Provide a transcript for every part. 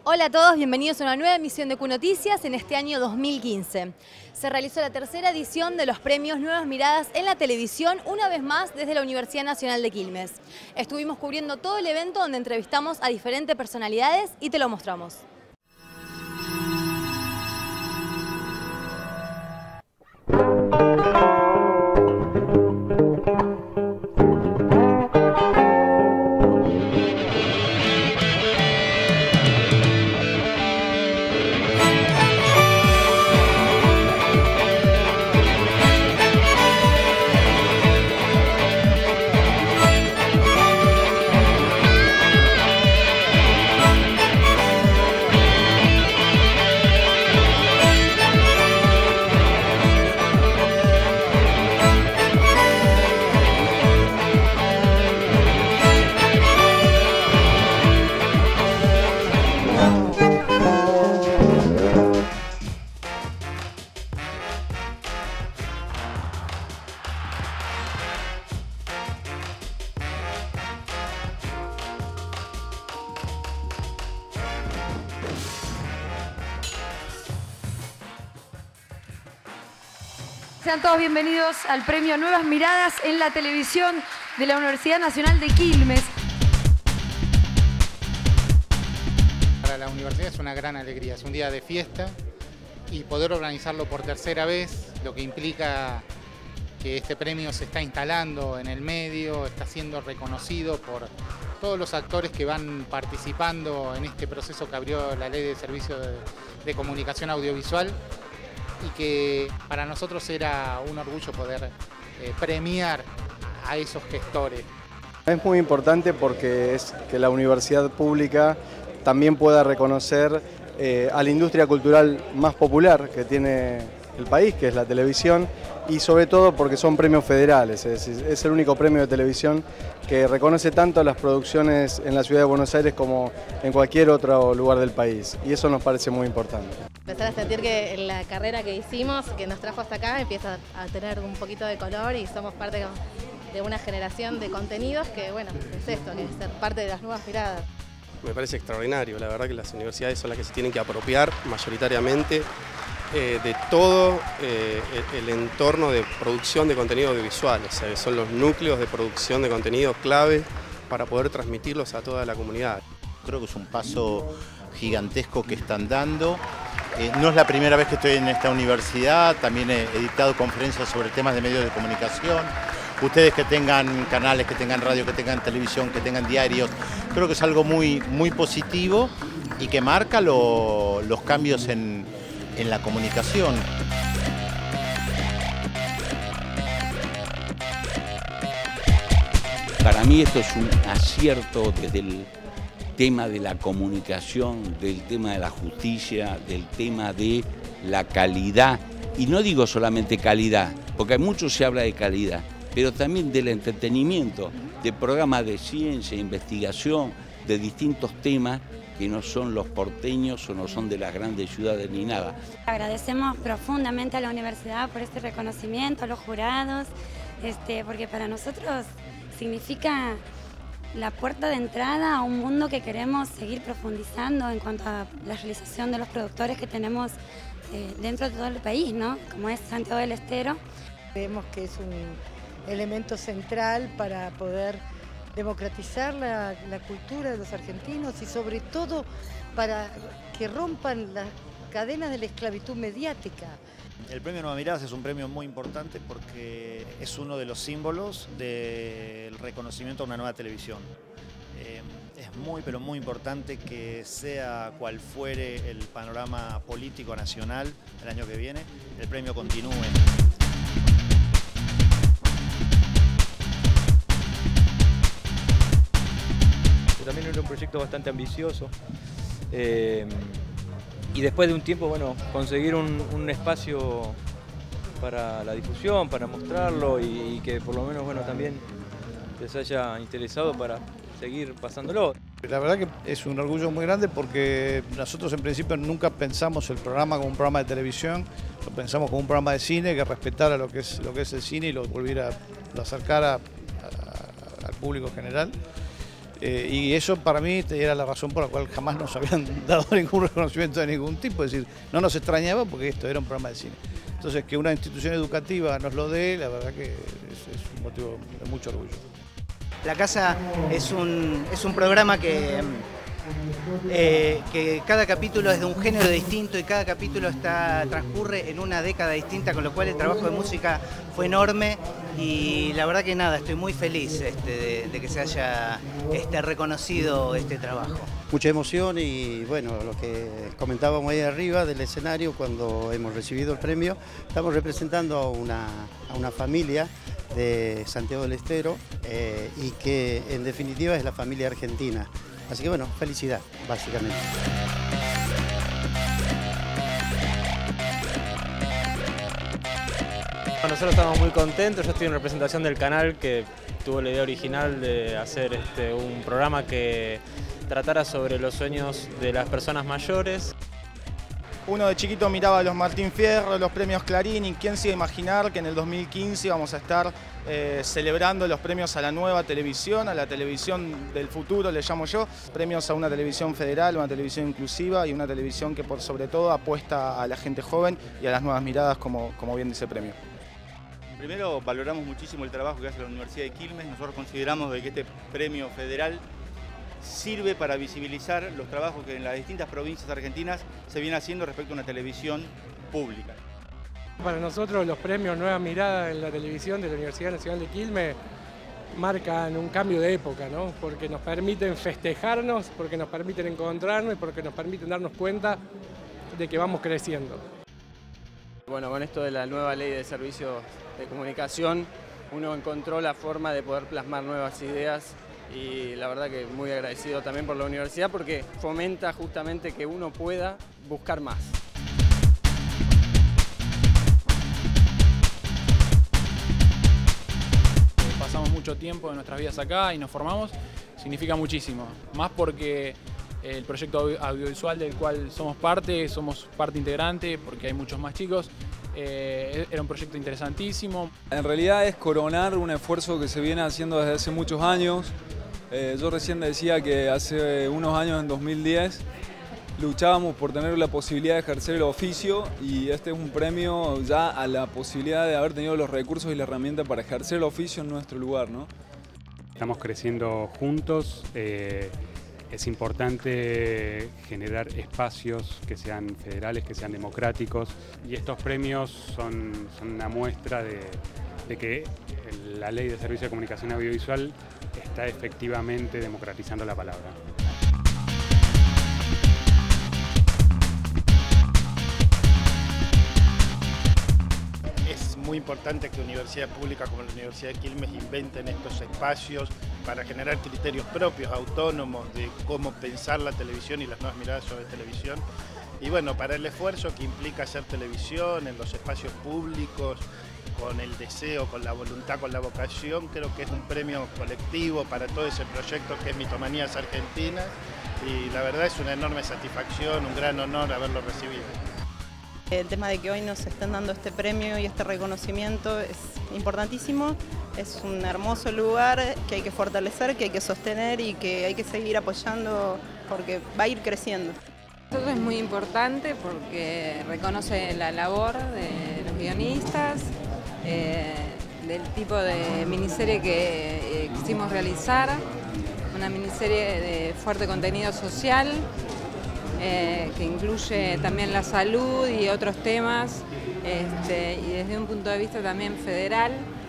Hola a todos, bienvenidos a una nueva emisión de Q Noticias en este año 2015. Se realizó la tercera edición de los premios Nuevas Miradas en la televisión, una vez más desde la Universidad Nacional de Quilmes. Estuvimos cubriendo todo el evento donde entrevistamos a diferentes personalidades y te lo mostramos. Sean todos bienvenidos al premio Nuevas Miradas en la televisión de la Universidad Nacional de Quilmes. Para la universidad es una gran alegría, es un día de fiesta y poder organizarlo por tercera vez, lo que implica que este premio se está instalando en el medio, está siendo reconocido por todos los actores que van participando en este proceso que abrió la Ley de Servicios de Comunicación Audiovisual. Y que para nosotros era un orgullo poder premiar a esos gestores. Es muy importante porque es que la universidad pública también pueda reconocer a la industria cultural más popular que tiene el país, que es la televisión, y sobre todo porque son premios federales, es decir, es el único premio de televisión que reconoce tanto las producciones en la ciudad de Buenos Aires como en cualquier otro lugar del país, y eso nos parece muy importante. Empezar a sentir que la carrera que hicimos, que nos trajo hasta acá, empieza a tener un poquito de color y somos parte de una generación de contenidos que, bueno, es esto, que es ser parte de las nuevas miradas. Me parece extraordinario, la verdad que las universidades son las que se tienen que apropiar mayoritariamente de todo el entorno de producción de contenido audiovisual, o sea, son los núcleos de producción de contenidos clave para poder transmitirlos a toda la comunidad. Creo que es un paso gigantesco que están dando. No es la primera vez que estoy en esta universidad, también he dictado conferencias sobre temas de medios de comunicación. Ustedes que tengan canales, que tengan radio, que tengan televisión, que tengan diarios, creo que es algo muy positivo y que marca los cambios en la comunicación. Para mí esto es un acierto desde el tema de la comunicación, del tema de la justicia, del tema de la calidad. Y no digo solamente calidad, porque mucho se habla de calidad, pero también del entretenimiento, de programas de ciencia, investigación, de distintos temas que no son los porteños o no son de las grandes ciudades ni nada. Agradecemos profundamente a la universidad por este reconocimiento, a los jurados, porque para nosotros significa la puerta de entrada a un mundo que queremos seguir profundizando en cuanto a la realización de los productores que tenemos dentro de todo el país, ¿no? Como es Santiago del Estero. Creemos que es un elemento central para poder democratizar la cultura de los argentinos y sobre todo para que rompan las cadenas de la esclavitud mediática. El premio Nuevas Miradas es un premio muy importante porque es uno de los símbolos del reconocimiento a una nueva televisión. Es pero muy importante que sea cual fuere el panorama político nacional el año que viene, el premio continúe. También era un proyecto bastante ambicioso y después de un tiempo, bueno, conseguir un espacio para la difusión, para mostrarlo y que por lo menos, bueno, también les haya interesado para seguir pasándolo. La verdad que es un orgullo muy grande porque nosotros en principio nunca pensamos el programa como un programa de televisión, lo pensamos como un programa de cine que respetara lo que es el cine y lo volviera a acercar al público general. Y eso para mí era la razón por la cual jamás nos habían dado ningún reconocimiento de ningún tipo, es decir, no nos extrañaba porque esto era un programa de cine. Entonces, que una institución educativa nos lo dé, la verdad que es un motivo de mucho orgullo. La Casa es un programa que cada capítulo es de un género distinto y cada capítulo transcurre en una década distinta, con lo cual el trabajo de música fue enorme y la verdad que nada, estoy muy feliz de que se haya reconocido este trabajo. Mucha emoción y bueno, lo que comentábamos ahí arriba del escenario cuando hemos recibido el premio, estamos representando a una familia de Santiago del Estero y que en definitiva es la familia argentina. Así que bueno, felicidad, básicamente. Nosotros estamos muy contentos, yo estoy en representación del canal que tuvo la idea original de hacer un programa que tratara sobre los sueños de las personas mayores. Uno de chiquito miraba a los Martín Fierro, los premios Clarín, y quién se iba a imaginar que en el 2015 íbamos a estar celebrando los premios a la nueva televisión, a la televisión del futuro, le llamo yo. Premios a una televisión federal, una televisión inclusiva y una televisión que por sobre todo apuesta a la gente joven y a las nuevas miradas, como bien dice el premio. Primero, valoramos muchísimo el trabajo que hace la Universidad de Quilmes. Nosotros consideramos que este premio federal sirve para visibilizar los trabajos que en las distintas provincias argentinas se viene haciendo respecto a una televisión pública. Para nosotros los premios Nueva Mirada en la televisión de la Universidad Nacional de Quilmes marcan un cambio de época, ¿no? Porque nos permiten festejarnos, porque nos permiten encontrarnos y porque nos permiten darnos cuenta de que vamos creciendo. Bueno, con esto de la nueva ley de servicios de comunicación, uno encontró la forma de poder plasmar nuevas ideas y la verdad que muy agradecido también por la universidad porque fomenta justamente que uno pueda buscar más. Pasamos mucho tiempo de nuestras vidas acá y nos formamos, significa muchísimo, más porque el proyecto audiovisual del cual somos parte integrante, porque hay muchos más chicos. Era un proyecto interesantísimo. En realidad es coronar un esfuerzo que se viene haciendo desde hace muchos años. Yo recién decía que hace unos años, en 2010, luchábamos por tener la posibilidad de ejercer el oficio y este es un premio ya a la posibilidad de haber tenido los recursos y la herramienta para ejercer el oficio en nuestro lugar, ¿no? Estamos creciendo juntos. Es importante generar espacios que sean federales, que sean democráticos y estos premios son una muestra de que la Ley de Servicio de Comunicación Audiovisual está efectivamente democratizando la palabra. Es muy importante que universidades públicas como la Universidad de Quilmes inventen estos espacios para generar criterios propios, autónomos, de cómo pensar la televisión y las nuevas miradas sobre televisión. Y bueno, para el esfuerzo que implica hacer televisión en los espacios públicos, con el deseo, con la voluntad, con la vocación, creo que es un premio colectivo para todo ese proyecto que es Mitomanías Argentinas y la verdad es una enorme satisfacción, un gran honor haberlo recibido. El tema de que hoy nos estén dando este premio y este reconocimiento es importantísimo, es un hermoso lugar que hay que fortalecer, que hay que sostener y que hay que seguir apoyando porque va a ir creciendo. Esto es muy importante porque reconoce la labor de los guionistas, del tipo de miniserie que quisimos realizar, una miniserie de fuerte contenido social, que incluye también la salud y otros temas, y desde un punto de vista también federal.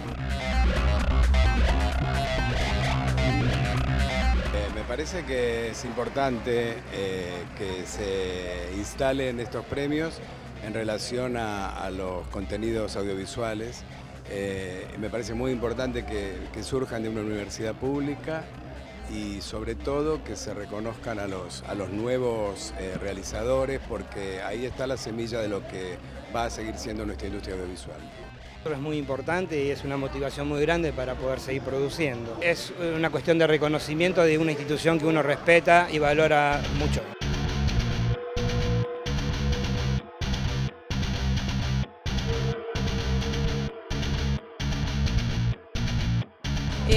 Me parece que es importante que se instalen estos premios en relación a los contenidos audiovisuales. Me parece muy importante que surjan de una universidad pública y sobre todo que se reconozcan a los nuevos realizadores porque ahí está la semilla de lo que va a seguir siendo nuestra industria audiovisual. Es muy importante y es una motivación muy grande para poder seguir produciendo. Es una cuestión de reconocimiento de una institución que uno respeta y valora mucho.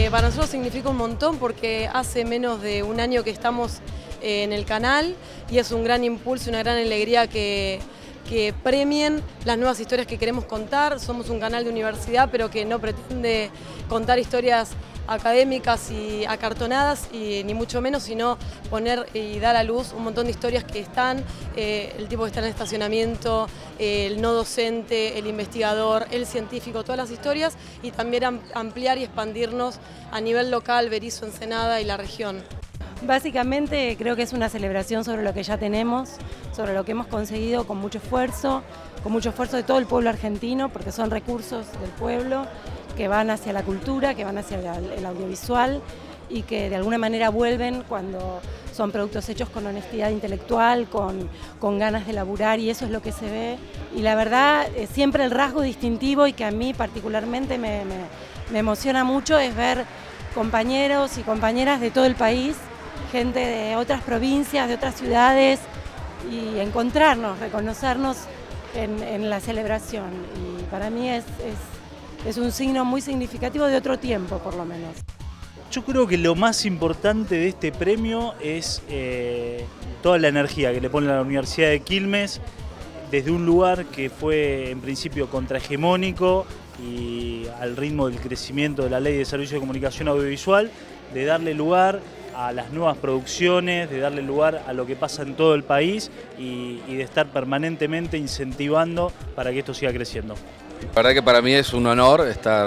para nosotros significa un montón porque hace menos de un año que estamos en el canal y es un gran impulso, una gran alegría que premien las nuevas historias que queremos contar. Somos un canal de universidad, pero que no pretende contar historias académicas y acartonadas, y ni mucho menos, sino poner y dar a luz un montón de historias que están, el tipo que está en el estacionamiento, el no docente, el investigador, el científico, todas las historias, y también ampliar y expandirnos a nivel local, Berisso, Ensenada y la región. Básicamente creo que es una celebración sobre lo que ya tenemos, sobre lo que hemos conseguido con mucho esfuerzo de todo el pueblo argentino, porque son recursos del pueblo que van hacia la cultura, que van hacia el audiovisual y que de alguna manera vuelven cuando son productos hechos con honestidad intelectual, con ganas de laburar, y eso es lo que se ve. Y la verdad, siempre el rasgo distintivo y que a mí particularmente me emociona mucho es ver compañeros y compañeras de todo el país, gente de otras provincias, de otras ciudades, y encontrarnos, reconocernos en la celebración. Y para mí es un signo muy significativo de otro tiempo, por lo menos. Yo creo que lo más importante de este premio es toda la energía que le pone la Universidad de Quilmes, desde un lugar que fue en principio contrahegemónico y al ritmo del crecimiento de la Ley de Servicios de Comunicación Audiovisual, de darle lugar a las nuevas producciones, de darle lugar a lo que pasa en todo el país y de estar permanentemente incentivando para que esto siga creciendo. La verdad que para mí es un honor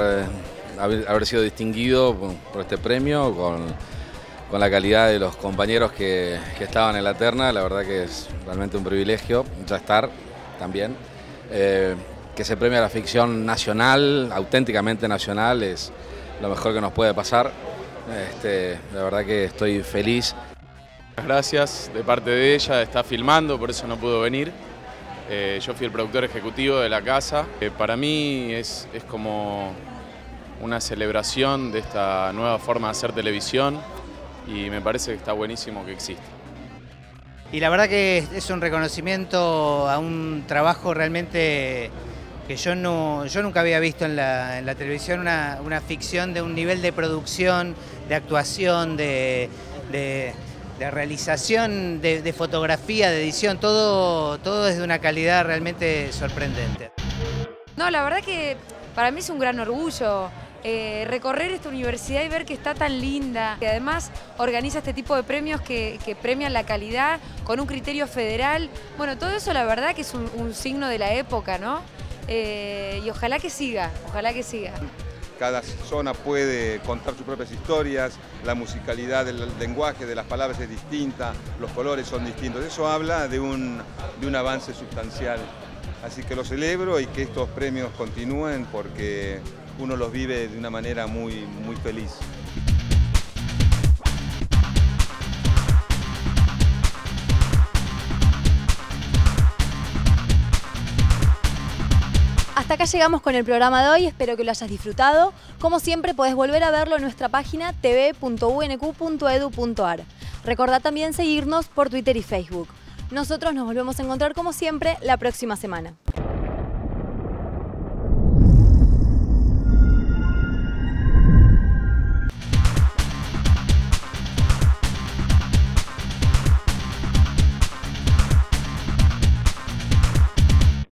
haber sido distinguido por este premio, con la calidad de los compañeros que estaban en la terna. La verdad que es realmente un privilegio ya estar también. Que se premie a la ficción nacional, auténticamente nacional, es lo mejor que nos puede pasar. La verdad que estoy feliz. Gracias de parte de ella, está filmando, por eso no pudo venir. Yo fui el productor ejecutivo de la casa. Para mí es como una celebración de esta nueva forma de hacer televisión y me parece que está buenísimo que exista. Y la verdad que es un reconocimiento a un trabajo realmente que yo nunca había visto en la televisión, una ficción de un nivel de producción, de actuación, de realización, de fotografía, de edición, todo es de una calidad realmente sorprendente. No, la verdad que para mí es un gran orgullo recorrer esta universidad y ver que está tan linda, que además organiza este tipo de premios que premian la calidad con un criterio federal. Bueno, todo eso la verdad que es un signo de la época, ¿no? Y ojalá que siga, ojalá que siga. Cada zona puede contar sus propias historias, la musicalidad del lenguaje, de las palabras es distinta, los colores son distintos. Eso habla de un avance sustancial. Así que lo celebro y que estos premios continúen porque uno los vive de una manera muy feliz. Hasta acá llegamos con el programa de hoy, espero que lo hayas disfrutado. Como siempre, podés volver a verlo en nuestra página tv.unq.edu.ar. Recordá también seguirnos por Twitter y Facebook. Nosotros nos volvemos a encontrar como siempre la próxima semana.